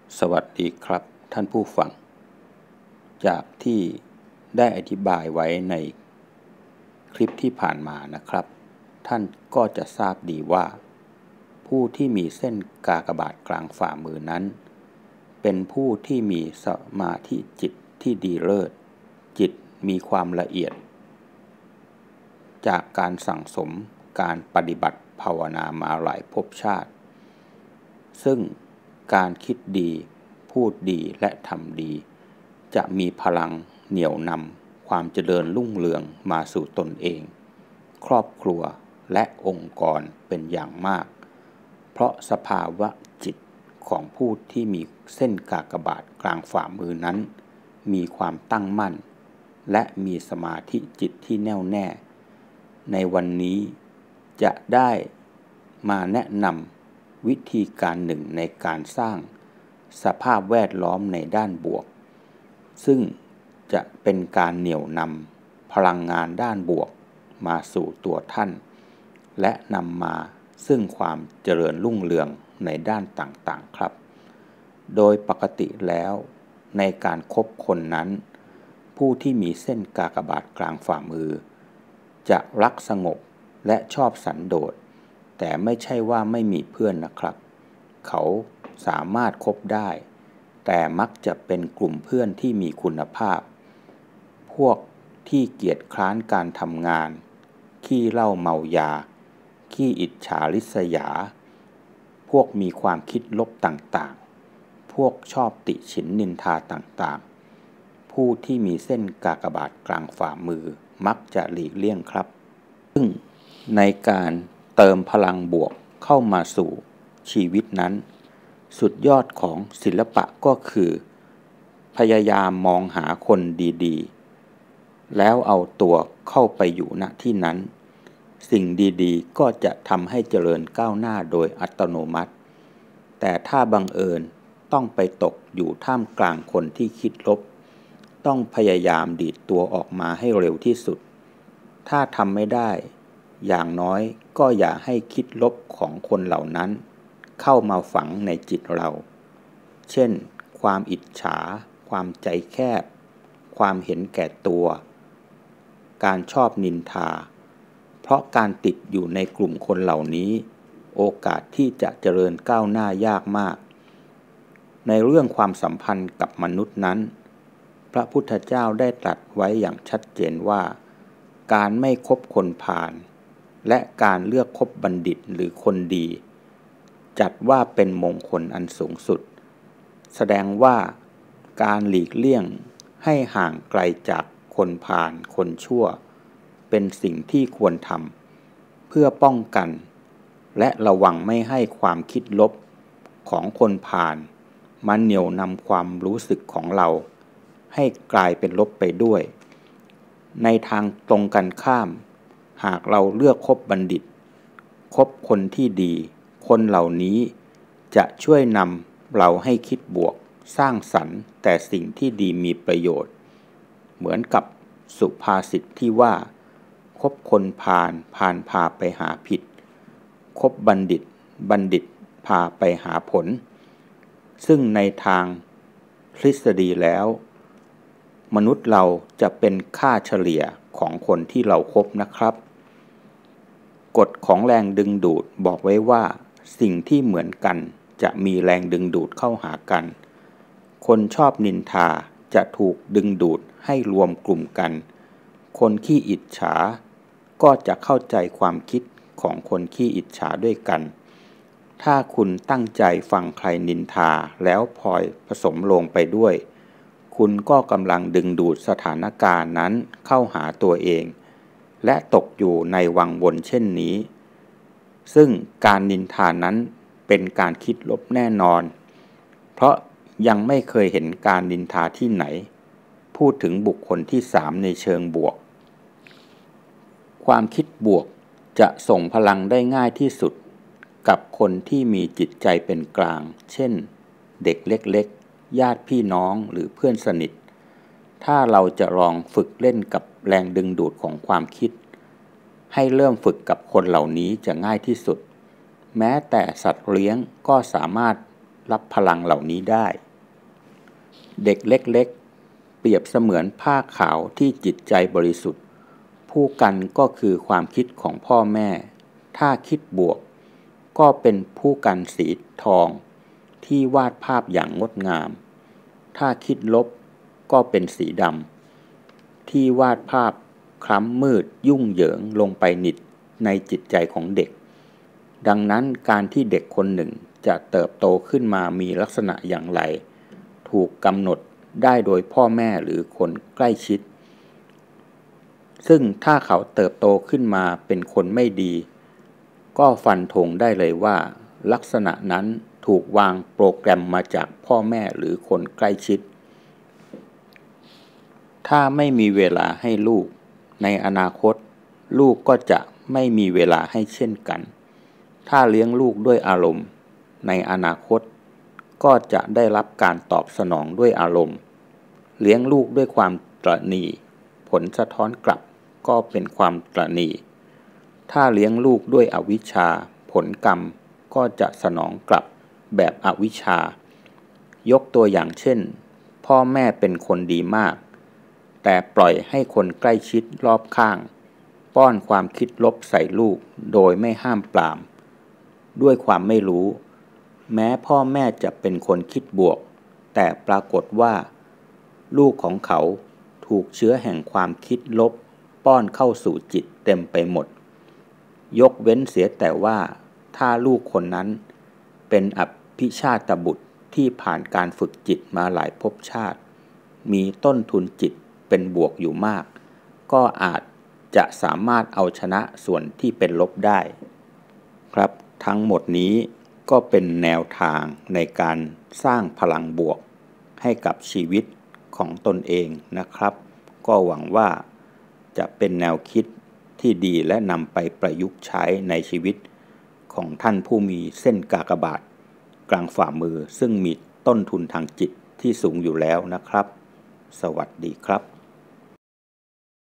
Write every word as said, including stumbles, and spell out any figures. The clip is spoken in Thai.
สวัสดีครับท่านผู้ฟังจากที่ได้อธิบายไว้ในคลิปที่ผ่านมานะครับท่านก็จะทราบดีว่าผู้ที่มีเส้นกากบาทกลางฝ่ามือนั้นเป็นผู้ที่มีสมาธิจิตที่ดีเลิศจิตมีความละเอียดจากการสั่งสมการปฏิบัติภาวนามาหลายภพชาติซึ่งการคิดดีพูดดีและทำดีจะมีพลังเหนี่ยวนำความเจริญรุ่งเรืองมาสู่ตนเองครอบครัวและองค์กรเป็นอย่างมากเพราะสภาวะจิตของผู้ที่มีเส้นกากบาทกลางฝ่ามือนั้นมีความตั้งมั่นและมีสมาธิจิตที่แน่วแน่ในวันนี้จะได้มาแนะนำวิธีการหนึ่งในการสร้างสภาพแวดล้อมในด้านบวกซึ่งจะเป็นการเหนี่ยวนำพลังงานด้านบวกมาสู่ตัวท่านและนำมาซึ่งความเจริญรุ่งเรืองในด้านต่างๆครับโดยปกติแล้วในการคบคนนั้นผู้ที่มีเส้นกากบาทกลางฝ่ามือจะรักสงบและชอบสันโดษแต่ไม่ใช่ว่าไม่มีเพื่อนนะครับเขาสามารถคบได้แต่มักจะเป็นกลุ่มเพื่อนที่มีคุณภาพพวกที่เกียจคร้านการทำงานขี้เหล้าเมายาขี้อิจฉาริษยาพวกมีความคิดลบต่างๆพวกชอบติฉินนินทาต่างๆผู้ที่มีเส้นกากบาทกลางฝ่ามือมักจะหลีกเลี่ยงครับซึ่งในการเติมพลังบวกเข้ามาสู่ชีวิตนั้นสุดยอดของศิลปะก็คือพยายามมองหาคนดีๆแล้วเอาตัวเข้าไปอยู่ณที่นั้นสิ่งดีๆก็จะทำให้เจริญก้าวหน้าโดยอัตโนมัติแต่ถ้าบังเอิญต้องไปตกอยู่ท่ามกลางคนที่คิดลบต้องพยายามดีดตัวออกมาให้เร็วที่สุดถ้าทำไม่ได้อย่างน้อยก็อย่าให้คิดลบของคนเหล่านั้นเข้ามาฝังในจิตเราเช่นความอิจฉาความใจแคบความเห็นแก่ตัวการชอบนินทาเพราะการติดอยู่ในกลุ่มคนเหล่านี้โอกาสที่จะเจริญก้าวหน้ายากมากในเรื่องความสัมพันธ์กับมนุษย์นั้นพระพุทธเจ้าได้ตรัสไว้อย่างชัดเจนว่าการไม่คบคนพาลและการเลือกคบบัณฑิตหรือคนดีจัดว่าเป็นมงคลอันสูงสุดแสดงว่าการหลีกเลี่ยงให้ห่างไกลจากคนพาลคนชั่วเป็นสิ่งที่ควรทำเพื่อป้องกันและระวังไม่ให้ความคิดลบของคนพาลมาเหนี่ยวนำความรู้สึกของเราให้กลายเป็นลบไปด้วยในทางตรงกันข้ามหากเราเลือกคบบัณฑิตคบคนที่ดีคนเหล่านี้จะช่วยนำเราให้คิดบวกสร้างสรรค์แต่สิ่งที่ดีมีประโยชน์เหมือนกับสุภาษิตที่ว่าคบคนพาลพาลพาไปหาผิดคบบัณฑิตบัณฑิตพาไปหาผลซึ่งในทางทฤษฎีแล้วมนุษย์เราจะเป็นค่าเฉลี่ยของคนที่เราคบนะครับกฎของแรงดึงดูดบอกไว้ว่าสิ่งที่เหมือนกันจะมีแรงดึงดูดเข้าหากันคนชอบนินทาจะถูกดึงดูดให้รวมกลุ่มกันคนขี้อิจฉาก็จะเข้าใจความคิดของคนขี้อิจฉาด้วยกันถ้าคุณตั้งใจฟังใครนินทาแล้วพลอยผสมลงไปด้วยคุณก็กำลังดึงดูดสถานการณ์นั้นเข้าหาตัวเองและตกอยู่ในวังวนเช่นนี้ซึ่งการนินทานั้นเป็นการคิดลบแน่นอนเพราะยังไม่เคยเห็นการนินทาที่ไหนพูดถึงบุคคลที่สามในเชิงบวกความคิดบวกจะส่งพลังได้ง่ายที่สุดกับคนที่มีจิตใจเป็นกลางเช่นเด็กเล็กๆญาติพี่น้องหรือเพื่อนสนิทถ้าเราจะลองฝึกเล่นกับแรงดึงดูดของความคิดให้เริ่มฝึกกับคนเหล่านี้จะง่ายที่สุดแม้แต่สัตว์เลี้ยงก็สามารถรับพลังเหล่านี้ได้ เด็กเล็กๆเปรียบเสมือนผ้าขาวที่จิตใจบริสุทธิ์ผู้กันก็คือความคิดของพ่อแม่ถ้าคิดบวกก็เป็นผู้กันสีทองที่วาดภาพอย่างงดงามถ้าคิดลบก็เป็นสีดำที่วาดภาพคล้ำมืดยุ่งเหยิงลงไปนิดในจิตใจของเด็กดังนั้นการที่เด็กคนหนึ่งจะเติบโตขึ้นมามีลักษณะอย่างไรถูกกำหนดได้โดยพ่อแม่หรือคนใกล้ชิดซึ่งถ้าเขาเติบโตขึ้นมาเป็นคนไม่ดีก็ฟันธงได้เลยว่าลักษณะนั้นถูกวางโปรแกรมมาจากพ่อแม่หรือคนใกล้ชิดถ้าไม่มีเวลาให้ลูกในอนาคตลูกก็จะไม่มีเวลาให้เช่นกันถ้าเลี้ยงลูกด้วยอารมณ์ในอนาคตก็จะได้รับการตอบสนองด้วยอารมณ์เลี้ยงลูกด้วยความตระหนี่ผลสะท้อนกลับก็เป็นความตระหนี่ถ้าเลี้ยงลูกด้วยอวิชชาผลกรรมก็จะสนองกลับแบบอวิชชายกตัวอย่างเช่นพ่อแม่เป็นคนดีมากแต่ปล่อยให้คนใกล้ชิดรอบข้างป้อนความคิดลบใส่ลูกโดยไม่ห้ามปรามด้วยความไม่รู้แม้พ่อแม่จะเป็นคนคิดบวกแต่ปรากฏว่าลูกของเขาถูกเชื้อแห่งความคิดลบป้อนเข้าสู่จิตเต็มไปหมดยกเว้นเสียแต่ว่าถ้าลูกคนนั้นเป็นอภิชาตบุตรที่ผ่านการฝึกจิตมาหลายภพชาติมีต้นทุนจิตเป็นบวกอยู่มากก็อาจจะสามารถเอาชนะส่วนที่เป็นลบได้ครับทั้งหมดนี้ก็เป็นแนวทางในการสร้างพลังบวกให้กับชีวิตของตนเองนะครับก็หวังว่าจะเป็นแนวคิดที่ดีและนำไปประยุกต์ใช้ในชีวิตของท่านผู้มีเส้นกากบาทกลางฝ่ามือซึ่งมีต้นทุนทางจิตที่สูงอยู่แล้วนะครับสวัสดีครับ